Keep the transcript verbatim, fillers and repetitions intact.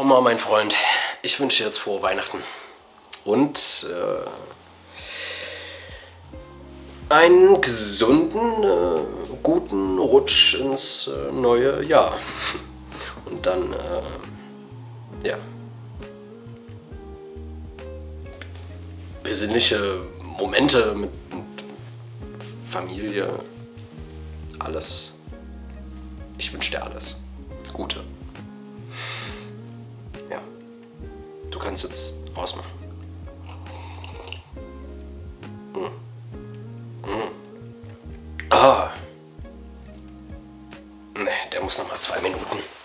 immer, mein Freund. Ich wünsche dir jetzt frohe Weihnachten. Und äh, einen gesunden, äh, guten Rutsch ins äh, neue Jahr. Und dann, äh, ja, besinnliche Momente mit, mit Familie, alles. Ich wünsche dir alles Gute. Ja, du kannst jetzt ausmachen. Mm. Mm. Ah. Ne, der muss noch mal zwei Minuten.